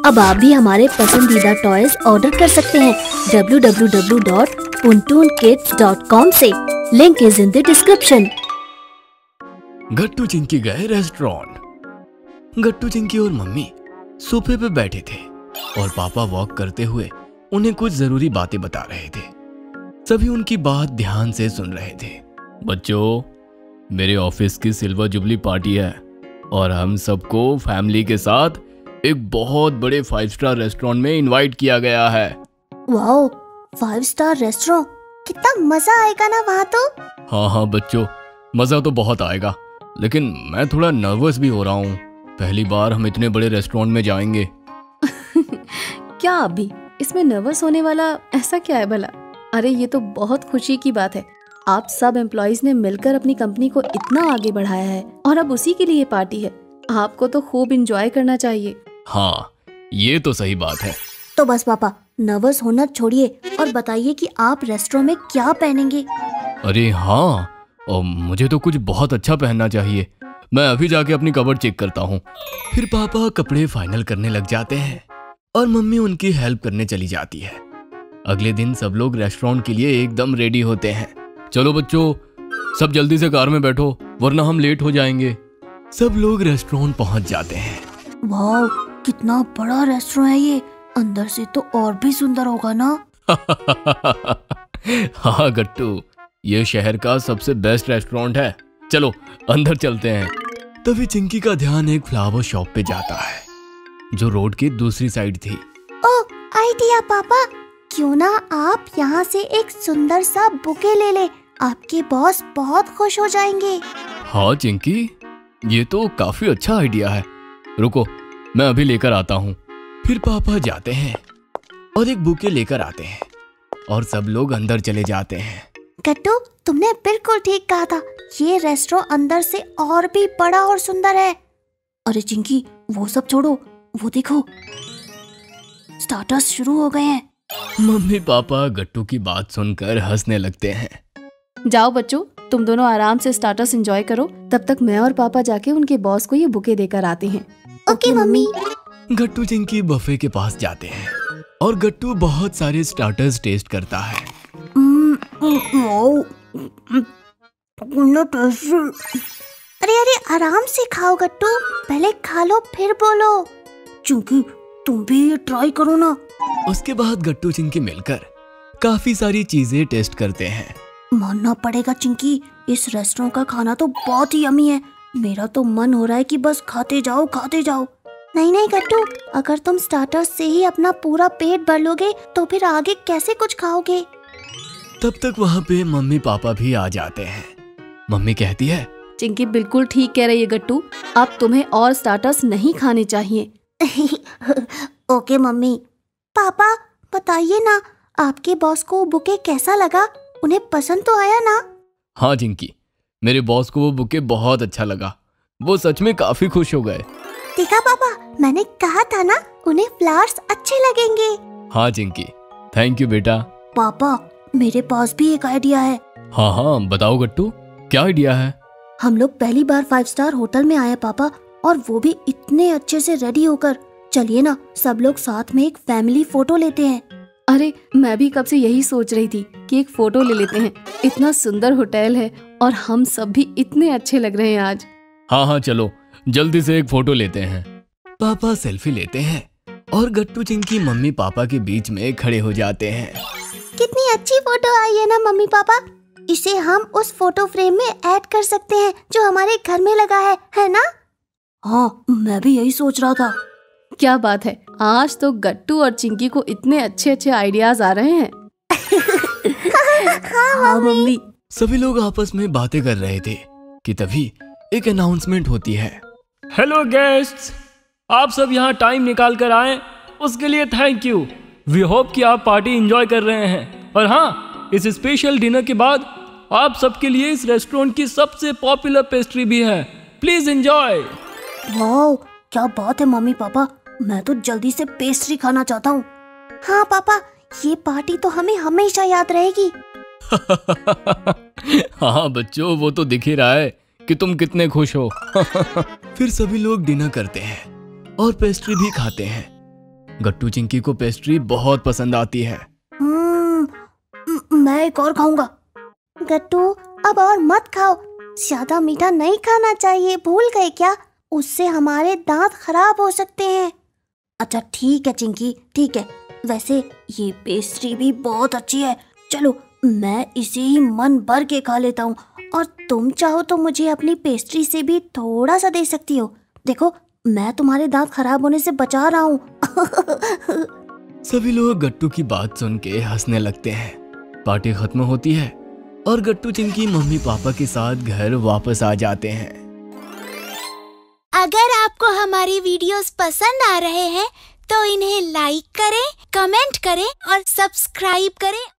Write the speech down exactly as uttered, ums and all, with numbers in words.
अब आप भी हमारे पसंदीदा टॉयज ऑर्डर कर सकते हैं W W W dot puntoon kids dot com से। Link is in the description. Gattu Chinki गए रेस्टोरेंट। गट्टू चिंकी और मम्मी सोफे पे बैठे थे और पापा वॉक करते हुए उन्हें कुछ जरूरी बातें बता रहे थे। सभी उनकी बात ध्यान से सुन रहे थे। बच्चों, मेरे ऑफिस की सिल्वर जुबली पार्टी है और हम सबको फैमिली के साथ एक बहुत बड़े फाइव स्टार रेस्टोरेंट में इनवाइट किया गया है। वाओ, फाइव स्टार रेस्टोरेंट, कितना मजा आएगा ना वहाँ तो। हाँ हाँ बच्चों, मजा तो बहुत आएगा, लेकिन मैं थोड़ा नर्वस भी हो रहा हूँ। पहली बार हम इतने बड़े रेस्टोरेंट में जाएंगे। क्या अभी इसमें नर्वस होने वाला ऐसा क्या है भला? अरे ये तो बहुत खुशी की बात है। आप सब एम्प्लॉइज ने मिलकर अपनी कंपनी को इतना आगे बढ़ाया है और अब उसी के लिए पार्टी है। आपको तो खूब एंजॉय करना चाहिए। हाँ, ये तो सही बात है। तो बस पापा, नर्वस होना छोड़िए और बताइए कि आप रेस्टोरेंट में क्या पहनेंगे। अरे हाँ, और मुझे तो कुछ बहुत अच्छा पहनना चाहिए। मैं अभी जाके अपनी कबर्ड चेक करता हूँ। फिर पापा कपड़े फाइनल करने लग जाते हैं और मम्मी उनकी हेल्प करने चली जाती है। अगले दिन सब लोग रेस्टोरेंट के लिए एकदम रेडी होते हैं। चलो बच्चों, सब जल्दी से कार में बैठो वरना हम लेट हो जाएंगे। सब लोग रेस्टोरेंट पहुंच जाते हैं। वाह, कितना बड़ा रेस्टोरेंट है ये। अंदर से तो और भी सुंदर होगा ना। हाँ गट्टू, ये शहर का सबसे बेस्ट रेस्टोरेंट है। चलो अंदर चलते हैं। तभी चिंकी का ध्यान एक फ्लावर शॉप पे जाता है जो रोड की दूसरी साइड थी। ओह, आइडिया पापा, क्यों ना आप यहाँ से एक सुंदर सा बुके ले ले। आपके बॉस बहुत खुश हो जाएंगे। हाँ चिंकी, ये तो काफी अच्छा आइडिया है। रुको, मैं अभी लेकर आता हूँ। फिर पापा जाते हैं और एक बुके लेकर आते हैं और सब लोग अंदर चले जाते हैं। गट्टू, तुमने बिल्कुल ठीक कहा था। ये रेस्टोरेंट अंदर से और भी बड़ा और सुंदर है। अरे चिंकी, वो सब छोड़ो, वो देखो, स्टार्टर्स शुरू हो गए हैं। मम्मी पापा गट्टू की बात सुनकर हंसने लगते हैं। जाओ बच्चों, तुम दोनों आराम से स्टार्टर्स एंजॉय करो। तब तक मैं और पापा जाके उनके बॉस को ये बुके देकर आते हैं। Okay mummy. Gattu Chinki buffet के पास जाते हैं और गट्टू बहुत सारे स्टार्टर्स टेस्ट करता है। अरे अरे, आराम से खाओ गट्टू, पहले खा लो फिर बोलो। चिंकी, तुम भी ये ट्राई करो ना। उसके बाद गट्टू चिंकी मिलकर काफी सारी चीजें टेस्ट करते हैं। मानना पड़ेगा चिंकी, इस रेस्टोरेंट का खाना तो बहुत ही यम्मी है। मेरा तो मन हो रहा है कि बस खाते जाओ खाते जाओ। नहीं नहीं गट्टू, अगर तुम स्टार्टर्स से ही अपना पूरा पेट भर लोगे तो फिर आगे कैसे कुछ खाओगे। तब तक वहाँ पे मम्मी पापा भी आ जाते हैं। मम्मी कहती है, चिंकी बिल्कुल ठीक कह रही है गट्टू, अब तुम्हें और स्टार्टर्स नहीं खाने चाहिए। Okay mummy. पापा बताइए ना, आपके बॉस को बुके कैसा लगा? उन्हें पसंद तो आया ना? हाँ चिंकी, मेरे बॉस को वो बुके बहुत अच्छा लगा। वो सच में काफी खुश हो गए। देखा पापा, मैंने कहा था ना, उन्हें फ्लावर्स अच्छे लगेंगे। हाँ चिंकी, थैंक यू बेटा। पापा, मेरे पास भी एक आइडिया है। हाँ हाँ बताओ गट्टू, क्या आइडिया है? हम लोग पहली बार फाइव स्टार होटल में आए पापा, और वो भी इतने अच्छे से रेडी होकर। चलिए ना, सब लोग साथ में एक फैमिली फोटो लेते हैं। अरे मैं भी कब से यही सोच रही थी कि एक फोटो ले लेते हैं। इतना सुंदर होटल है और हम सब भी इतने अच्छे लग रहे हैं आज। हाँ हाँ चलो जल्दी से एक फोटो लेते हैं। पापा सेल्फी लेते हैं और गट्टू चिंकी मम्मी पापा के बीच में खड़े हो जाते हैं। कितनी अच्छी फोटो आई है ना मम्मी पापा। इसे हम उस फोटो फ्रेम में ऐड कर सकते हैं जो हमारे घर में लगा है, है ना? हाँ, मैं भी यही सोच रहा था। क्या बात है, आज तो गट्टू और चिंकी को इतने अच्छे अच्छे आइडियाज आ रहे हैं। हाँ मम्मी। सभी लोग आपस में बातें कर रहे थे कि तभी एक अनाउंसमेंट होती है। हेलो गेस्ट्स, आप सब यहाँ टाइम निकाल कर आए, उसके लिए थैंक यू। वी होप कि आप पार्टी एंजॉय कर रहे हैं। और हाँ, इस स्पेशल डिनर के बाद आप सबके लिए इस रेस्टोरेंट की सबसे पॉपुलर पेस्ट्री भी है। Please enjoy. वाओ, क्या बात है मम्मी पापा, मैं तो जल्दी से पेस्ट्री खाना चाहता हूँ। हाँ पापा, ये पार्टी तो हमें हमेशा याद रहेगी। हाँ बच्चों, वो तो दिख ही रहा है कि तुम कितने खुश हो। फिर सभी लोग डिनर करते हैं और पेस्ट्री भी खाते हैं। गट्टू चिंकी को पेस्ट्री बहुत पसंद आती है। हम्म, म- मैं एक और खाऊंगा। गट्टू अब और मत खाओ, ज्यादा मीठा नहीं खाना चाहिए, भूल गए क्या? उससे हमारे दांत खराब हो सकते हैं। अच्छा ठीक है चिंकी, ठीक है। वैसे ये पेस्ट्री भी बहुत अच्छी है, चलो मैं इसे ही मन भर के खा लेता हूँ। और तुम चाहो तो मुझे अपनी पेस्ट्री से भी थोड़ा सा दे सकती हो। देखो मैं तुम्हारे दांत खराब होने से बचा रहा हूँ। सभी लोग गट्टू की बात सुन के हंसने लगते हैं। पार्टी खत्म होती है और गट्टू चिंकी मम्मी पापा के साथ घर वापस आ जाते हैं। अगर आपको हमारी वीडियोस पसंद आ रहे हैं तो इन्हें लाइक करें, कमेंट करें और सब्सक्राइब करें।